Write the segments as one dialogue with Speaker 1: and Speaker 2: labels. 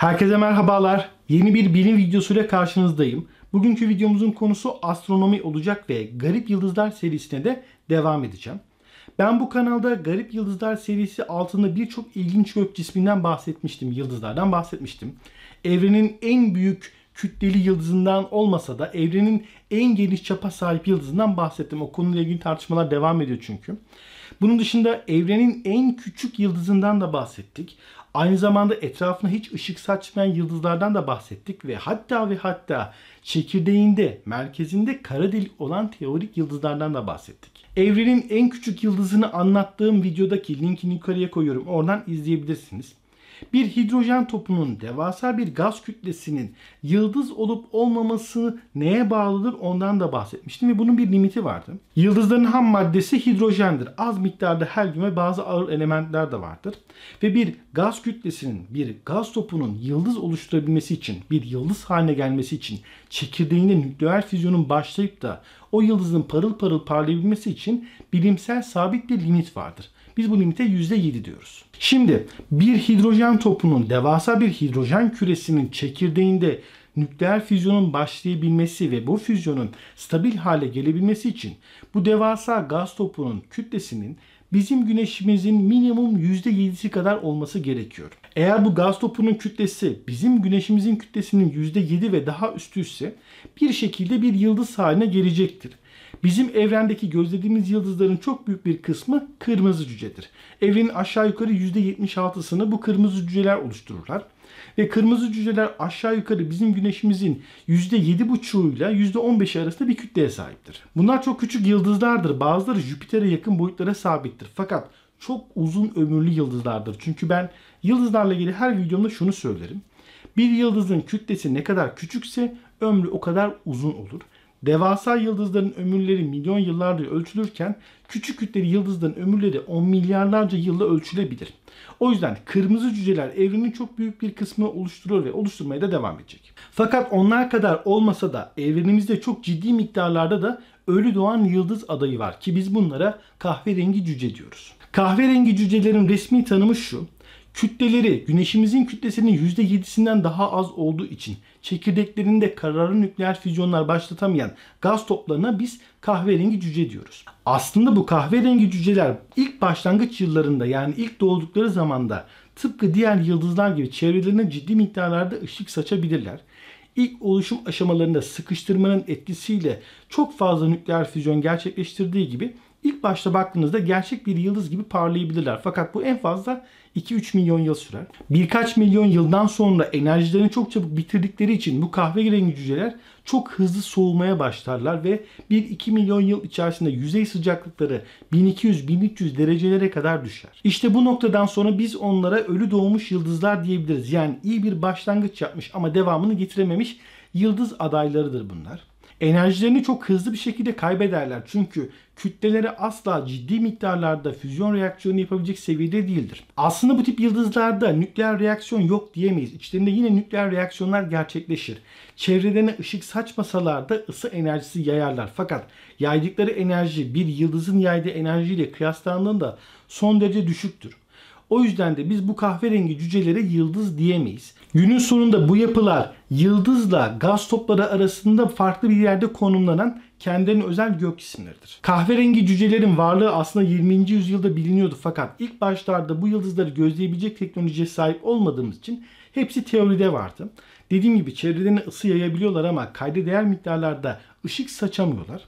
Speaker 1: Herkese merhabalar. Yeni bir bilim videosuyla karşınızdayım. Bugünkü videomuzun konusu astronomi olacak ve Garip Yıldızlar serisine de devam edeceğim. Ben bu kanalda Garip Yıldızlar serisi altında birçok ilginç gök cisminden bahsetmiştim, yıldızlardan bahsetmiştim. Evrenin en büyük kütleli yıldızından olmasa da evrenin en geniş çapa sahip yıldızından bahsettim. O konuyla ilgili tartışmalar devam ediyor çünkü. Bunun dışında evrenin en küçük yıldızından da bahsettik. Aynı zamanda etrafına hiç ışık saçmayan yıldızlardan da bahsettik ve hatta çekirdeğinde, merkezinde kara delik olan teorik yıldızlardan da bahsettik. Evrenin en küçük yıldızını anlattığım videodaki linkini yukarıya koyuyorum. Oradan izleyebilirsiniz. Bir hidrojen topunun devasa bir gaz kütlesinin yıldız olup olmaması neye bağlıdır ondan da bahsetmiştim ve bunun bir limiti vardı. Yıldızların ham maddesi hidrojendir. Az miktarda helyum ve bazı ağır elementler de vardır. Ve bir gaz kütlesinin, bir gaz topunun yıldız oluşturabilmesi için, bir yıldız haline gelmesi için çekirdeğinde nükleer füzyonun başlayıp da o yıldızın parıl parıl parlayabilmesi için bilimsel sabit bir limit vardır. Biz bu limite %7 diyoruz. Şimdi bir hidrojen topunun, devasa bir hidrojen küresinin çekirdeğinde nükleer füzyonun başlayabilmesi ve bu füzyonun stabil hale gelebilmesi için bu devasa gaz topunun kütlesinin bizim güneşimizin minimum %7'si kadar olması gerekiyor. Eğer bu gaz topunun kütlesi bizim güneşimizin kütlesinin %7 ve daha üstüyse bir şekilde bir yıldız haline gelecektir. Bizim evrendeki gözlediğimiz yıldızların çok büyük bir kısmı kırmızı cücedir. Evrenin aşağı yukarı %76'sını bu kırmızı cüceler oluştururlar. Ve kırmızı cüceler aşağı yukarı bizim güneşimizin %7,5'uyla %15'i arasında bir kütleye sahiptir. Bunlar çok küçük yıldızlardır. Bazıları Jüpiter'e yakın boyutlara sabittir. Fakat çok uzun ömürlü yıldızlardır. Çünkü ben yıldızlarla ilgili her videomda şunu söylerim. Bir yıldızın kütlesi ne kadar küçükse ömrü o kadar uzun olur. Devasa yıldızların ömürleri milyon yıllardır ölçülürken küçük kütleli yıldızların ömürleri 10 milyarlarca yılla ölçülebilir. O yüzden kırmızı cüceler evrenin çok büyük bir kısmını oluşturuyor ve oluşturmaya da devam edecek. Fakat onlar kadar olmasa da evrenimizde çok ciddi miktarlarda da ölü doğan yıldız adayı var ki biz bunlara kahverengi cüce diyoruz. Kahverengi cücelerin resmi tanımı şu. Kütleleri güneşimizin kütlesinin %7'sinden daha az olduğu için çekirdeklerinde kararlı nükleer füzyonlar başlatamayan gaz toplarına biz kahverengi cüce diyoruz. Aslında bu kahverengi cüceler ilk başlangıç yıllarında, yani ilk doğdukları zamanda tıpkı diğer yıldızlar gibi çevrelerine ciddi miktarlarda ışık saçabilirler. İlk oluşum aşamalarında sıkıştırmanın etkisiyle çok fazla nükleer füzyon gerçekleştirdiği gibi İlk başta baktığınızda gerçek bir yıldız gibi parlayabilirler. Fakat bu en fazla 2-3 milyon yıl sürer. Birkaç milyon yıldan sonra enerjilerini çok çabuk bitirdikleri için bu kahverengi cüceler çok hızlı soğumaya başlarlar ve 1-2 milyon yıl içerisinde yüzey sıcaklıkları 1200-1300 derecelere kadar düşer. İşte bu noktadan sonra biz onlara ölü doğmuş yıldızlar diyebiliriz. Yani iyi bir başlangıç yapmış ama devamını getirememiş yıldız adaylarıdır bunlar. Enerjilerini çok hızlı bir şekilde kaybederler çünkü kütleleri asla ciddi miktarlarda füzyon reaksiyonu yapabilecek seviyede değildir. Aslında bu tip yıldızlarda nükleer reaksiyon yok diyemeyiz. İçlerinde yine nükleer reaksiyonlar gerçekleşir. Çevrelerine ışık saçmasalar da ısı enerjisi yayarlar. Fakat yaydıkları enerji bir yıldızın yaydığı enerjiyle kıyaslandığında son derece düşüktür. O yüzden de biz bu kahverengi cücelere yıldız diyemeyiz. Günün sonunda bu yapılar yıldızla gaz topları arasında farklı bir yerde konumlanan kendilerine özel gök cisimleridir. Kahverengi cücelerin varlığı aslında 20. yüzyılda biliniyordu fakat ilk başlarda bu yıldızları gözleyebilecek teknolojiye sahip olmadığımız için hepsi teoride vardı. Dediğim gibi çevrelerine ısı yayabiliyorlar ama kayda değer miktarlarda ışık saçamıyorlar.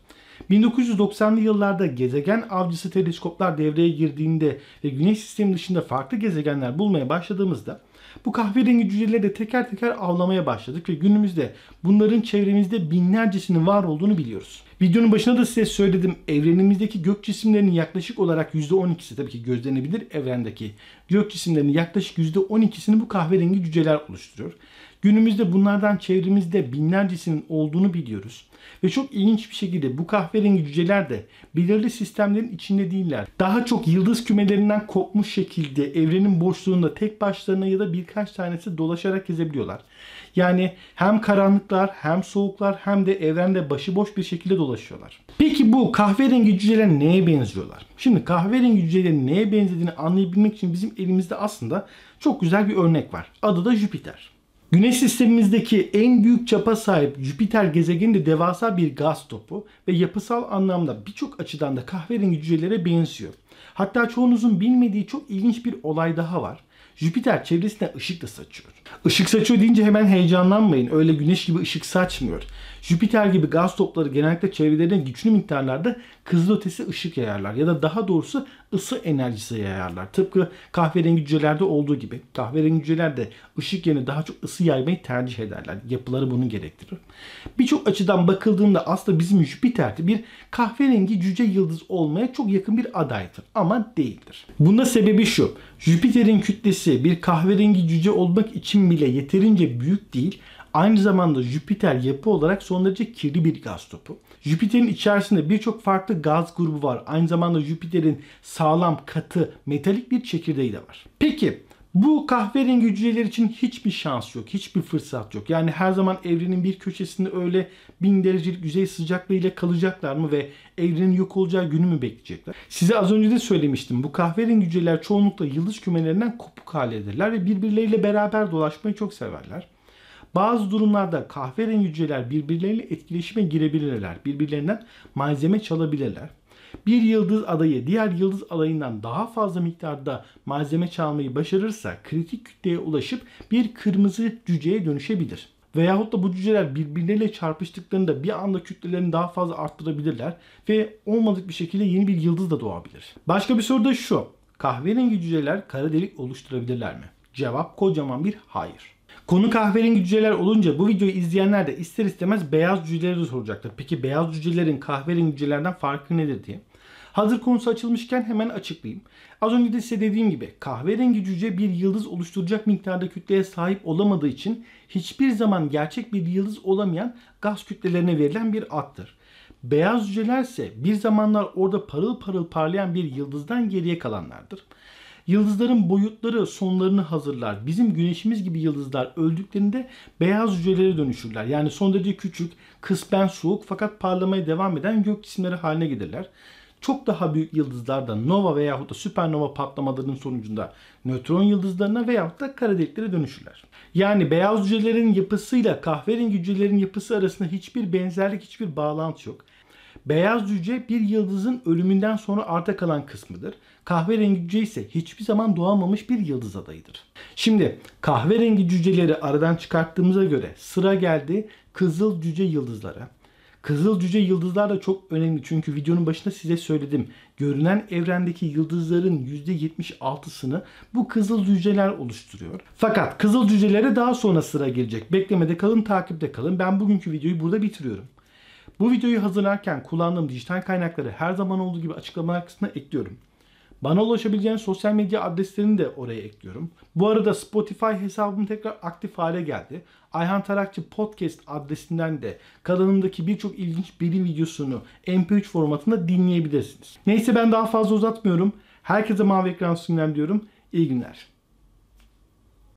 Speaker 1: 1990'lı yıllarda gezegen avcısı teleskoplar devreye girdiğinde ve Güneş sistemi dışında farklı gezegenler bulmaya başladığımızda bu kahverengi cüceleri de teker teker avlamaya başladık ve günümüzde bunların çevremizde binlercesinin var olduğunu biliyoruz. Videonun başında da size söyledim, evrenimizdeki gök cisimlerinin yaklaşık olarak %12'si, tabii ki gözlenebilir evrendeki gök cisimlerinin yaklaşık %12'sini bu kahverengi cüceler oluşturuyor. Günümüzde bunlardan çevremizde binlercesinin olduğunu biliyoruz. Ve çok ilginç bir şekilde bu kahverengi cüceler de belirli sistemlerin içinde değiller. Daha çok yıldız kümelerinden kopmuş şekilde evrenin boşluğunda tek başlarına ya da birkaç tanesi dolaşarak gezebiliyorlar. Yani hem karanlıklar hem soğuklar hem de evrende başıboş bir şekilde dolaşıyorlar. Peki bu kahverengi cüceler neye benziyorlar? Şimdi kahverengi cücelerin neye benzediğini anlayabilmek için bizim elimizde aslında çok güzel bir örnek var. Adı da Jüpiter. Güneş sistemimizdeki en büyük çapa sahip Jüpiter gezegeni de devasa bir gaz topu ve yapısal anlamda birçok açıdan da kahverengi cücelere benziyor. Hatta çoğunuzun bilmediği çok ilginç bir olay daha var. Jüpiter çevresine ışık da saçıyor. Işık saçıyor deyince hemen heyecanlanmayın. Öyle güneş gibi ışık saçmıyor. Jüpiter gibi gaz topları genellikle çevrelerine güçlü miktarlarda kızılötesi ışık yayarlar. Ya da daha doğrusu ısı enerjisi yayarlar. Tıpkı kahverengi cücelerde olduğu gibi. Kahverengi cüceler de ışık yerine daha çok ısı yaymayı tercih ederler. Yapıları bunu gerektirir. Birçok açıdan bakıldığında aslında bizim Jüpiter'de bir kahverengi cüce yıldız olmaya çok yakın bir adaydır. Ama değildir. Bunda sebebi şu. Jüpiter'in kütlesi bir kahverengi cüce olmak için bile yeterince büyük değil. Aynı zamanda Jüpiter yapı olarak son derece kirli bir gaz topu. Jüpiter'in içerisinde birçok farklı gaz grubu var. Aynı zamanda Jüpiter'in sağlam, katı, metalik bir çekirdeği de var. Peki bu kahverengi cüceler için hiçbir şans yok, hiçbir fırsat yok. Yani her zaman evrenin bir köşesinde öyle 1000 derecelik yüzey sıcaklığıyla kalacaklar mı ve evrenin yok olacağı günü mü bekleyecekler? Size az önce de söylemiştim. Bu kahverengi cüceler çoğunlukla yıldız kümelerinden kopuk haldedirler ve birbirleriyle beraber dolaşmayı çok severler. Bazı durumlarda kahverengi cüceler birbirleriyle etkileşime girebilirler. Birbirlerinden malzeme çalabilirler. Bir yıldız adayı diğer yıldız adayından daha fazla miktarda malzeme çalmayı başarırsa kritik kütleye ulaşıp bir kırmızı cüceye dönüşebilir. Veyahut da bu cüceler birbirleriyle çarpıştıklarında bir anda kütlelerini daha fazla arttırabilirler ve olmadık bir şekilde yeni bir yıldız da doğabilir. Başka bir soru da şu. Kahverengi cüceler kara delik oluşturabilirler mi? Cevap kocaman bir hayır. Konu kahverengi cüceler olunca bu videoyu izleyenler de ister istemez beyaz cüceleri de soracaktır. Peki beyaz cücelerin kahverengi cücelerden farkı nedir diye. Hazır konusu açılmışken hemen açıklayayım. Az önce de size dediğim gibi kahverengi cüce bir yıldız oluşturacak miktarda kütleye sahip olamadığı için hiçbir zaman gerçek bir yıldız olamayan gaz kütlelerine verilen bir addır. Beyaz cüceler ise bir zamanlar orada parıl parıl parlayan bir yıldızdan geriye kalanlardır. Yıldızların boyutları sonlarını hazırlar. Bizim güneşimiz gibi yıldızlar öldüklerinde beyaz cücelere dönüşürler. Yani son derece küçük, kısmen soğuk fakat parlamaya devam eden gök cisimleri haline gelirler. Çok daha büyük yıldızlar da nova veyahut da süpernova patlamalarının sonucunda nötron yıldızlarına veyahut da kara deliklere dönüşürler. Yani beyaz cücelerin yapısıyla kahverengi cücelerin yapısı arasında hiçbir benzerlik, hiçbir bağlantı yok. Beyaz cüce bir yıldızın ölümünden sonra arta kalan kısmıdır. Kahverengi cüce ise hiçbir zaman doğamamış bir yıldız adayıdır. Şimdi kahverengi cüceleri aradan çıkarttığımıza göre sıra geldi kızıl cüce yıldızlara. Kızıl cüce yıldızlar da çok önemli çünkü videonun başında size söyledim. Görünen evrendeki yıldızların %76'sını bu kızıl cüceler oluşturuyor. Fakat kızıl cücelere daha sonra sıra gelecek. Beklemede kalın, takipte kalın. Ben bugünkü videoyu burada bitiriyorum. Bu videoyu hazırlarken kullandığım dijital kaynakları her zaman olduğu gibi açıklamalar kısmına ekliyorum. Bana ulaşabileceğiniz sosyal medya adreslerini de oraya ekliyorum. Bu arada Spotify hesabım tekrar aktif hale geldi. Ayhan Tarakçı Podcast adresinden de kanalımdaki birçok ilginç bilim videosunu MP3 formatında dinleyebilirsiniz. Neyse ben daha fazla uzatmıyorum. Herkese mavi ekran sunuyorum diyorum. İyi günler.